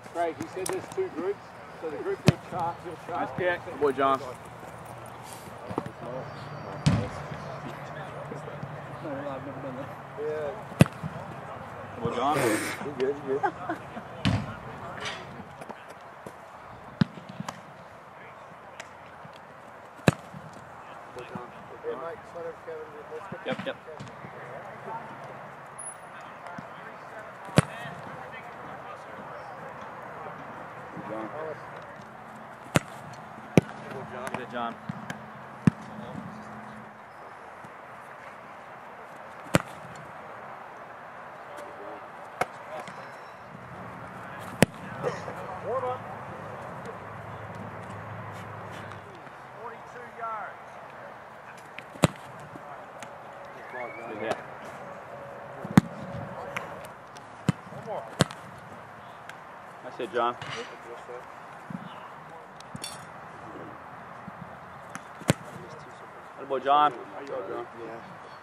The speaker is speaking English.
Craig, he said there's two groups. So the group he'll charge. Nice kick. Good boy, John. Yeah. Good boy, John. You're good, you're good. Yep, yep. Good, John. Warm up. 42 yards. Good hit. One more. Nice hit, John. Good boy, John. There you go, John. Yeah.